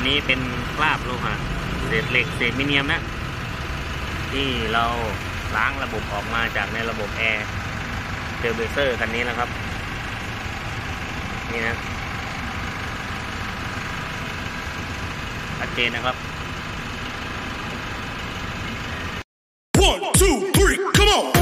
นนี้เป็นคราบโลหะเศษเหล็กเศษมิเนียมนะที่เราล้างระบบออกมาจากในระบบแอร์เทอร์โบเซอร์คันนี้นะครับนี่นะชัดเจนนะครับ 1 2 3 come on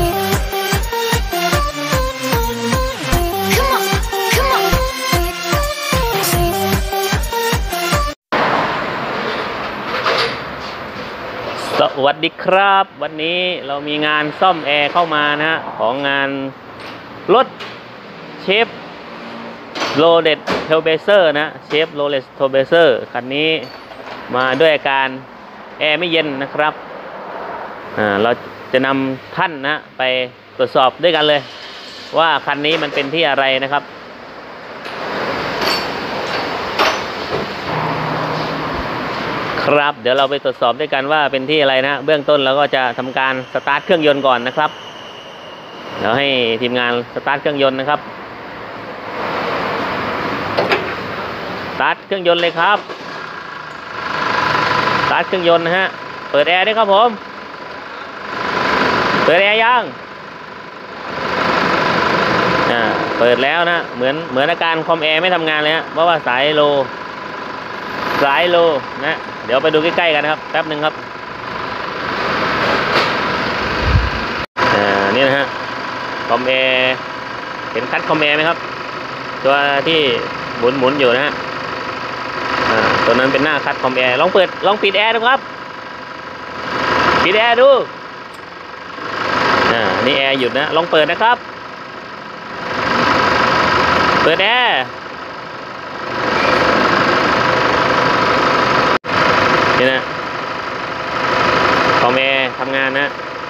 สวัสดีครับวันนี้เรามีงานซ่อมแอร์เข้ามานะฮะของงานรถเชฟโรเลตเทลเบเซอร์นะเชฟโรเลตเทลเบเซอร์คันนี้มาด้วยอาการแอร์ไม่เย็นนะครับเราจะนำท่านนะไปตรวจสอบด้วยกันเลยว่าคันนี้มันเป็นที่อะไรนะครับครับเดี๋ยวเราไปตรวจสอบด้วยกันว่าเป็นที่อะไรนะเบื้องต้นเราก็จะทำการสตาร์ทเครื่องยนต์ก่อนนะครับเดี๋ยวให้ทีมงานสตาร์ทเครื่องยนต์นะครับสตาร์ทเครื่องยนต์เลยครับสตาร์ทเครื่องยนต์นะฮะเปิดแอร์ด้วยครับผมเปิดแอร์ยังเปิดแล้วนะเหมือนอาการคอมแอร์ไม่ทำงานเลยฮะเพราะว่าสายโลนะเดี๋ยวไปดูใกล้ๆกันนะครับแป๊บหนึ่งครับนี่นะฮะคอมแอร์เห็นคัดคอมแอร์ไหมครับตัวที่หมุนอยู่นะฮะตัวนั้นเป็นหน้าคัดคอมแอร์ลองปิดแอร์ดูครับปิดแอร์ดูนี่แอร์หยุดนะลองเปิดนะครับเปิดแอร์นี่นะคอมแอร์ทำงานนะ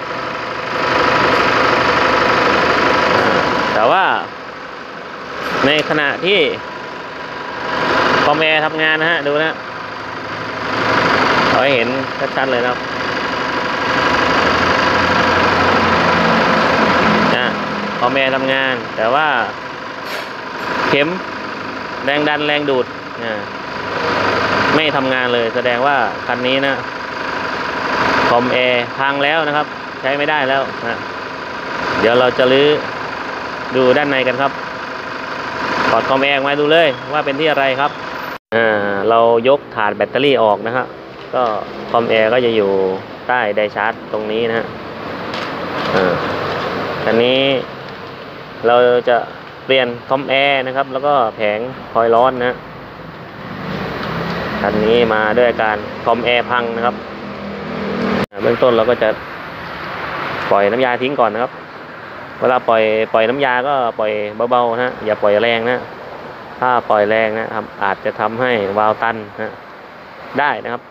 แต่ว่าในขณะที่คอมแอร์ทำงานนะฮะดูนะขอให้เห็นชัดๆเลยนะครับคอมแอร์ทำงานแต่ว่าเข็มแรงดันแรงดูดไม่ทำงานเลยแสดงว่าคันนี้นะคอมแอร์พังแล้วนะครับใช้ไม่ได้แล้วนะเดี๋ยวเราจะลื้อดูด้านในกันครับถอดคอมแอร์มาดูเลยว่าเป็นที่อะไรครับเรายกถาดแบตเตอรี่ออกนะฮะก็คอมแอร์ก็จะอยู่ใต้ไดชาร์จตรงนี้นะฮะคันนี้เราจะเปลี่ยนคอมแอร์นะครับแล้วก็แผงคอยร้อนนะคันนี้มาด้วยการคอมแอร์พังนะครับเบื้องต้นเราก็จะปล่อยน้ำยาทิ้งก่อนนะครับเวลาปล่อยน้ำยาก็ปล่อยเบาๆนะอย่าปล่อยแรงนะถ้าปล่อยแรงนะครับอาจจะทำให้วาล์วตันนะได้นะครับ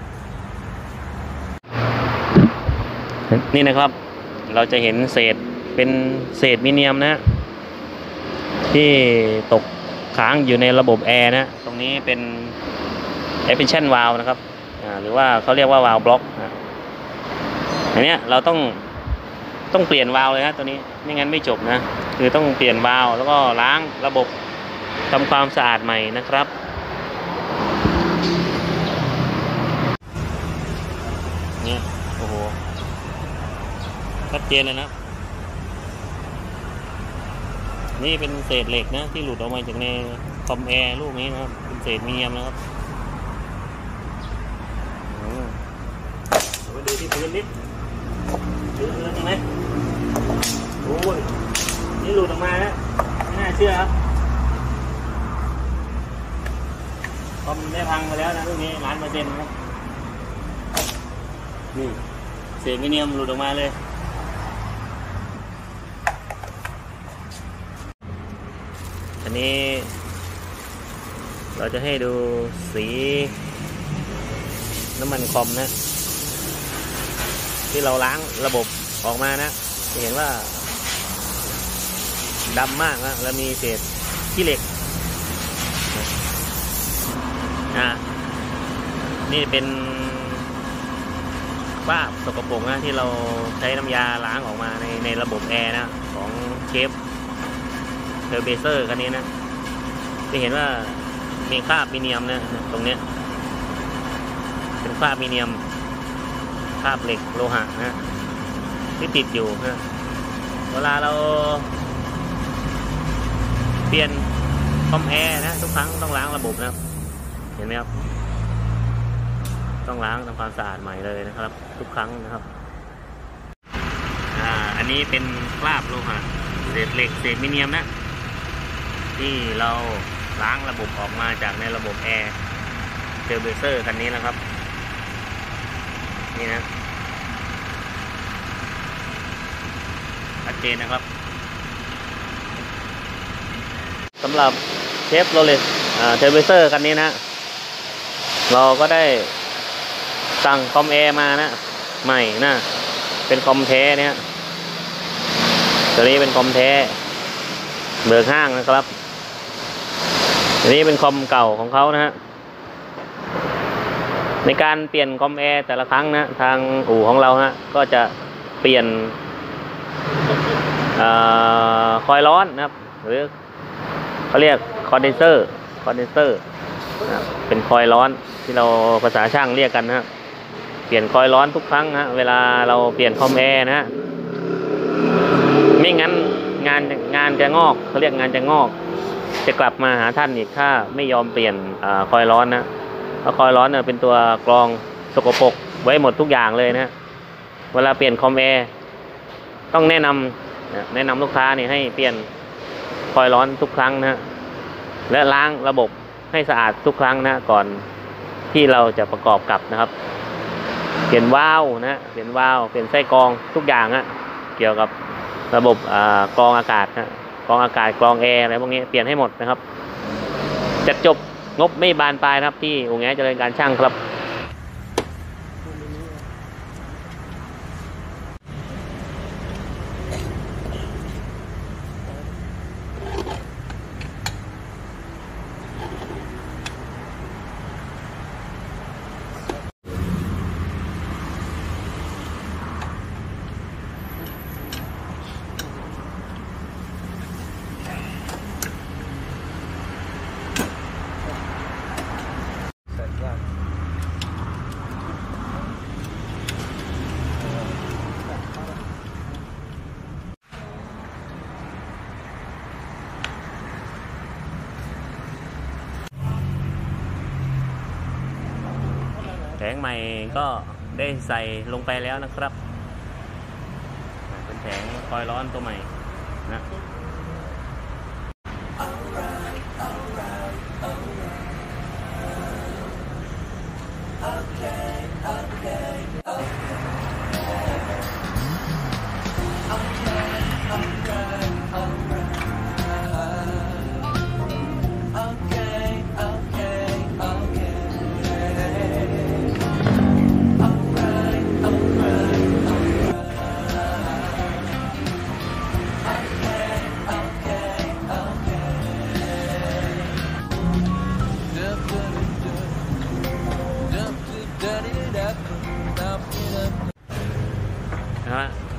นี่นะครับเราจะเห็นเศษเป็นเศษมิเนียมนะที่ตกค้างอยู่ในระบบแอร์นะตรงนี้เป็น expansion valve นะครับหรือว่าเขาเรียกว่าวาล์วบล็อกอันนี้เราต้องเปลี่ยนวาล์วเลยนะตัวนี้ไม่งั้นไม่จบนะคือต้องเปลี่ยนวาล์วแล้วก็ล้างระบบทำความสะอาดใหม่นะครับเนี่ยโอ้โหชัดเจนเลยนะนี่เป็นเศษเหล็กนะที่หลุดออกมาจากในคอมแอร์ลูกนี้นะครับเป็นเศษมีเนียมนะครับไปดูที่พื้นนิดดูเนื้อใช่ไหมโอ้ยนี่หลุดออกมาแล้วไม่น่าเชื่อครับคอมได้พังไปแล้วนะลูกนี้100%ครับนี่เศษมีเนียมหลุดออกมาเลยอันนี้เราจะให้ดูสีน้ำมันคอมนะที่เราล้างระบบออกมานะจะเห็นว่าดำมากนะแล้วมีเศษขี้เหล็กนี่เป็นคราบสกปรกนะที่เราใช้น้ำยาล้างออกมาในระบบแอร์นะของเชฟเทอร์เบเซอร์คันนี้นะจะเห็นว่ามีคราบมีเนียมนะตรงเนี้ยเป็นคราบมีเนียมคราบเหล็กโลหะนะที่ติดอยู่นะเวลาเราเปลี่ยนคอมแอร์นะทุกครั้งต้องล้างระบบนะเห็นไหมครับต้องล้างทำความสะอาดใหม่เลยนะครับทุกครั้งนะครับอันนี้เป็นคราบโลหะเศษเหล็กเศษมีเนียมนะที่เราล้างระบบออกมาจากในระบบแอร์เทอร์เบเซอร์คันนี้นะครับนี่นะชัดเจนนะครับสำหรับเชฟโรเลสเทอร์เบเซอร์คันนี้นะเราก็ได้สั่งคอมแอร์มานะใหม่นะเป็นคอมแท้เนี่ยตัวนี้เป็นคอมแท้เบิกห้างนะครับอันนี้เป็นคอมเก่าของเขานะฮะในการเปลี่ยนคอมแอร์แต่ละครั้งนะทางอู่ของเราฮะก็จะเปลี่ยนคอยล์ร้อนนะครับหรือเขาเรียกคอนเดนเซอร์เป็นคอยล์ร้อนที่เราภาษาช่างเรียกกันนะเปลี่ยนคอยล์ร้อนทุกครั้งฮะเวลาเราเปลี่ยนคอมแอร์นะฮะไม่งั้นงานจะงอกเขาเรียกงานจะงอกจะกลับมาหาท่านอีกถ้าไม่ยอมเปลี่ยนคอยล์ร้อนนะเพราะคอยล์ร้อนเนี่ยเป็นตัวกรองสกปรกไว้หมดทุกอย่างเลยนะเวลาเปลี่ยนคอมแอร์ต้องแนะนำลูกค้านี่ให้เปลี่ยนคอยล์ร้อนทุกครั้งนะและล้างระบบให้สะอาดทุกครั้งนะก่อนที่เราจะประกอบกับนะครับเปลี่ยนวาล์วนะเปลี่ยนวาล์วเปลี่ยนไส้กรองทุกอย่างนะเกี่ยวกับระบบกรองอากาศนะกรองอากาศกรองแอร์อะไรพวกนี้เปลี่ยนให้หมดนะครับจัดจบงบไม่บานปลายนะครับที่อู่แง้เจริญการช่างครับแผงใหม่ก็ได้ใส่ลงไปแล้วนะครับเป็นแผงคอยล์ร้อนตัวใหม่นะ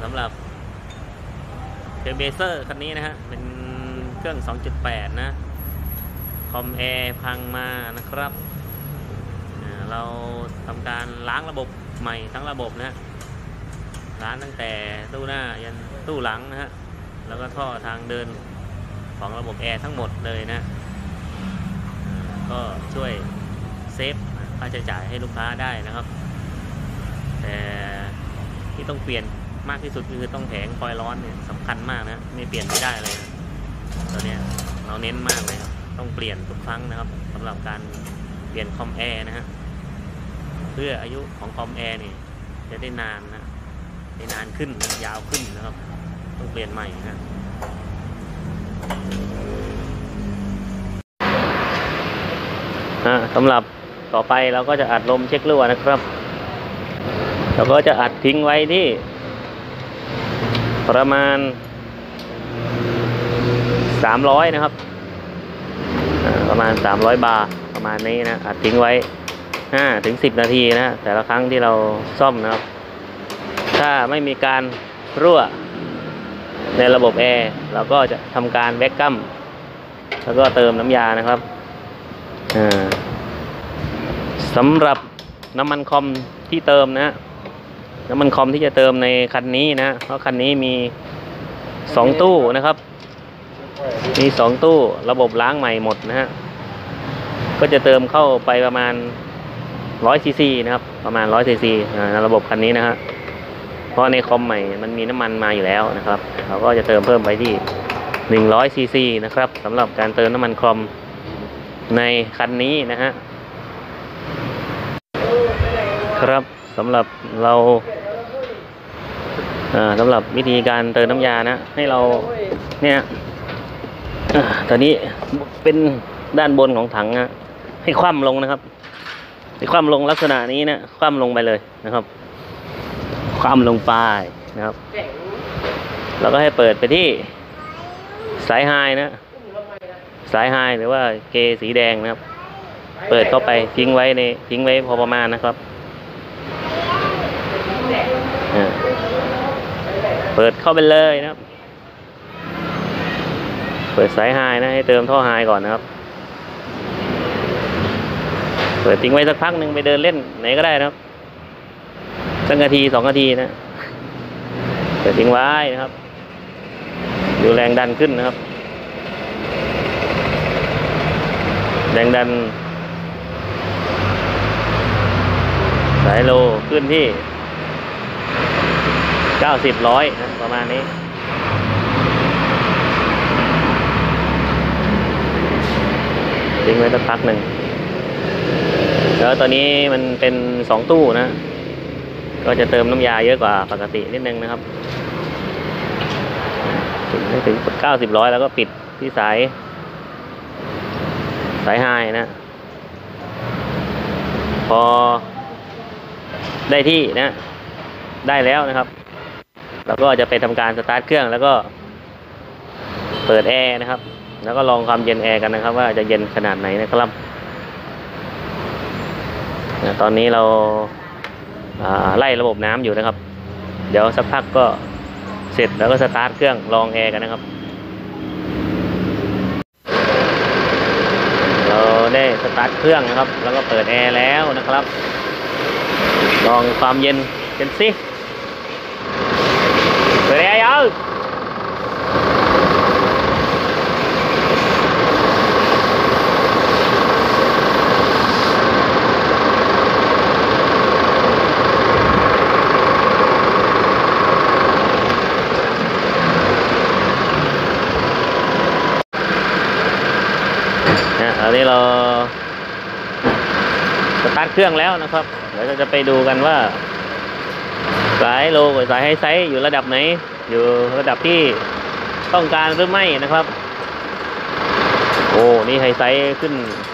สำหรับเทอร์เบเซอร์คันนี้นะฮะเป็นเครื่อง 2.8 นะคอมแอร์พังมานะครับเราทำการล้างระบบใหม่ทั้งระบบนะล้างตั้งแต่ตู้หน้ายันตู้หลังนะฮะแล้วก็ท่อทางเดินของระบบแอร์ทั้งหมดเลยนะก็ช่วยเซฟค่าใช้จ่ายให้ลูกค้าได้นะครับแต่ที่ต้องเปลี่ยนมากที่สุดคือต้องแผงคอยล์ร้อนเนี่ยสำคัญมากนะไม่เปลี่ยนไม่ได้เลยนะตัวนี้เราเน้นมากเลยครับต้องเปลี่ยนทุกครั้งนะครับสำหรับการเปลี่ยนคอมแอร์นะฮะเพื่ออายุของคอมแอร์นี่จะได้นานนะได้นานขึ้นยาวขึ้นนะครับต้องเปลี่ยนใหม่นะสำหรับต่อไปเราก็จะอัดลมเช็ครั่วนะครับเราก็จะอัดทิ้งไว้ที่ประมาณ300นะครับประมาณ300 บาร์ประมาณนี้นะอัดทิ้งไว้5-10 นาทีนะแต่ละครั้งที่เราซ่อมนะครับถ้าไม่มีการรั่วในระบบแอร์เราก็จะทำการแวคกัมแล้วก็เติมน้ำยานะครับสำหรับน้ำมันคอมที่เติมนะน้ำมันคอมที่จะเติมในคันนี้นะเพราะคันนี้มี2ตู้นะครับมี2ตู้ระบบล้างใหม่หมดนะฮะก็จะเติมเข้าไปประมาณ100 ซีซีนะครับประมาณ100 ซีซีในระบบคันนี้นะฮะเพราะในคอมใหม่มันมีน้ำมันมาอยู่แล้วนะครับเราก็จะเติมเพิ่มไปที่100 ซีซีนะครับสำหรับการเติมน้ำมันคอมในคันนี้นะฮะครับสำหรับเราสำหรับวิธีการเติมน้ำยานะให้เราเนี่ยตอนนี้เป็นด้านบนของถังนะให้คว่ำลงนะครับให้คว่ำลงลักษณะนี้นะคว่ำลงไปเลยนะครับคว่ำลงไปนะครับแล้วก็ให้เปิดไปที่สายไฮนะสายไฮหรือว่าเกสีแดงนะครับเปิดเข้าไปทิ้งไว้พอประมาณนะครับเปิดเข้าไปเลยนะครับเปิดสายไฮนะให้เติมท่อไฮก่อนนะครับเปิดทิ้งไว้สักพักหนึ่งไปเดินเล่นไหนก็ได้นะครับสักนาที2 นาทีนะเปิดทิ้งไว้นะครับดูแรงดันขึ้นนะครับแรงดันสายโลขึ้นที่90-100นะประมาณนี้ทิ้งไว้สักพักหนึ่งแล้วตอนนี้มันเป็น2 ตู้นะก็จะเติมน้ำยาเยอะกว่าปกตินิดนึงนะครับถึง90-100แล้วก็ปิดที่สายไฮนะพอได้ที่นะได้แล้วนะครับแล้วก็จะไปทำการสตาร์ทเครื่องแล้วก็เปิดแอร์นะครับแล้วก็ลองความเย็นแอร์กันนะครับว่าจะเย็นขนาดไหนนะครับตอนนี้เราไล่ระบบน้ำอยู่นะครับเดี๋ยวสักพักก็เสร็จแล้วก็สตาร์ทเครื่องลองแอร์กันนะครับเราได้สตาร์ทเครื่องนะครับแล้วก็เปิดแอร์แล้วนะครับลองความเย็นกันสิเปิดแอร์ยังตอนนี้เราสตาร์ทเครื่องแล้วนะครับเดี๋ยวเราจะไปดูกันว่าสายโลกับสายไฮไซส์อยู่ระดับไหนอยู่ระดับที่ต้องการหรือไม่นะครับโอ้นี่ไฮไซส์ขึ้น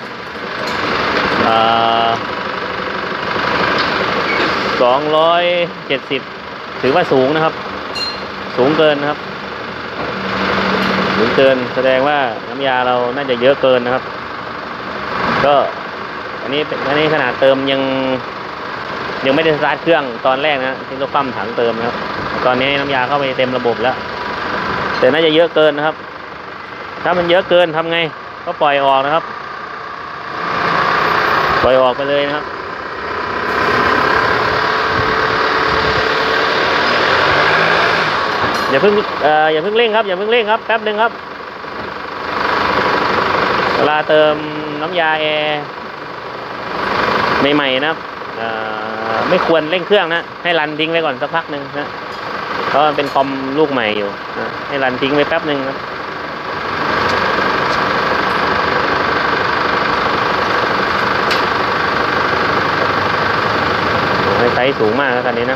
270ถือว่าสูงนะครับสูงเกินนะครับสูงเกินแสดงว่าน้ำยาเราน่าจะเยอะเกินนะครับก็อันนี้ขนาดเติมยังไม่ได้สตาร์ทเครื่องตอนแรกนะที่เราปั้มถังเติมนะครับตอนนี้น้ำยาเข้าไปเต็มระบบแล้วแต่น่าจะเยอะเกินนะครับถ้ามันเยอะเกินทำไงก็ปล่อยออกนะครับปล่อยออกไปเลยนะครับอย่าเพิ่งเร่งครับอย่าเพิ่งเร่งครับแป๊บหนึ่งครับเวลาเติมน้ำยาแอร์ใหม่ๆนะครับไม่ควรเร่งเครื่องนะให้รันทิ้งไว้ก่อนสักพักหนึ่งนะเพราะมันเป็นคอมลูกใหม่อยู่นะให้รันทิ้งไว้แป๊บหนึ่งนะไซส์สูงมากนะคันนี้นะ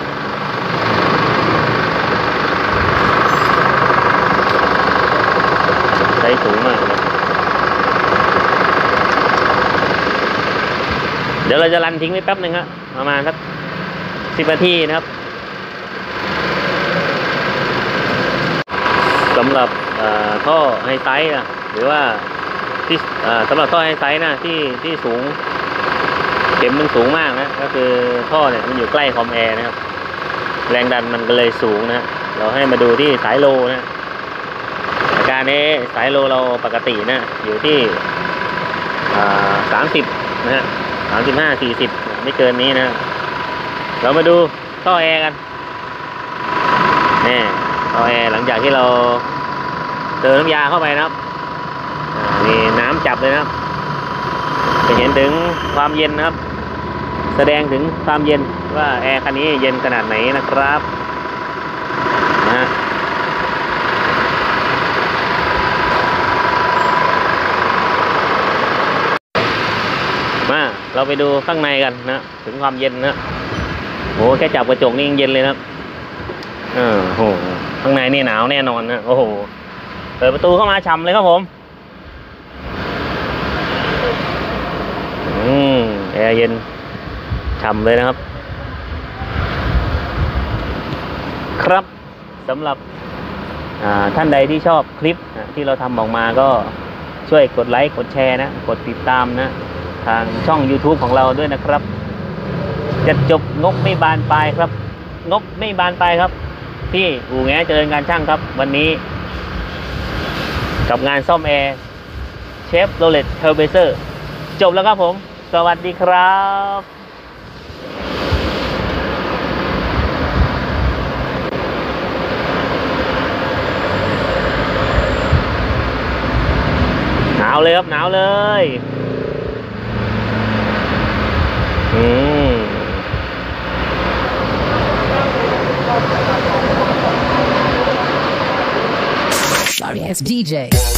ไซส์สูงมากเลยเดี๋ยวเราจะรันทิ้งไว้แป๊บหนึ่งครับประมาณสัก10 นาทีนะครับสำหรับท่อไฮไซส์นะหรือว่าที่สำหรับท่อไฮไซส์นะที่สูงเข็มมันสูงมากนะก็คือท่อเนี่ยมันอยู่ใกล้คอมแอร์นะครับแรงดันมันก็เลยสูงนะเราให้มาดูที่สายโลนะอาการนี้สายโลเราปกตินะอยู่ที่30นะฮะ35-40ไม่เกินนี้นะเรามาดูท่อแอร์กันนี่ท่อแอร์หลังจากที่เราเติมน้ำยาเข้าไปนะครับมีน้ำจับเลยนะครับจะเห็นถึงความเย็นนะครับแสดงถึงความเย็นว่าแอร์คันนี้เย็นขนาดไหนนะครับนะฮะมาเราไปดูข้างในกันนะถึงความเย็นนะโอ้แค่จับกระจกนี่ยังเย็นเลยนะครับโหข้างในนี่หนาวแน่นอนนะโอ้โหเปิดประตูเข้ามาฉ่ำเลยครับผมแอร์เย็นฉ่ำเลยนะครับครับสำหรับท่านใดที่ชอบคลิปที่เราทำออกมาก็ช่วยกดไลค์กดแชร์นะกดติดตามนะทางช่อง YouTube ของเราด้วยนะครับจะจบงบไม่บานปลายครับงบไม่บานปลายครับที่อู่แงเจริญการช่างครับวันนี้กับงานซ่อมแอร์เชฟโรเลตเทอร์เบเซอร์จบแล้วครับผมสวัสดีครับหนาวเลยครับหนาวเลย Sorry, it's DJ.